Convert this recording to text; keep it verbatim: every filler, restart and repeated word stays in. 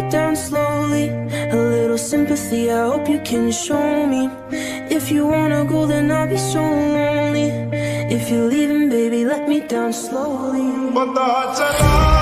down slowly. A little sympathy, I hope you can show me. If you wanna go, then I'll be so lonely. If you're leaving, baby, let me down slowly.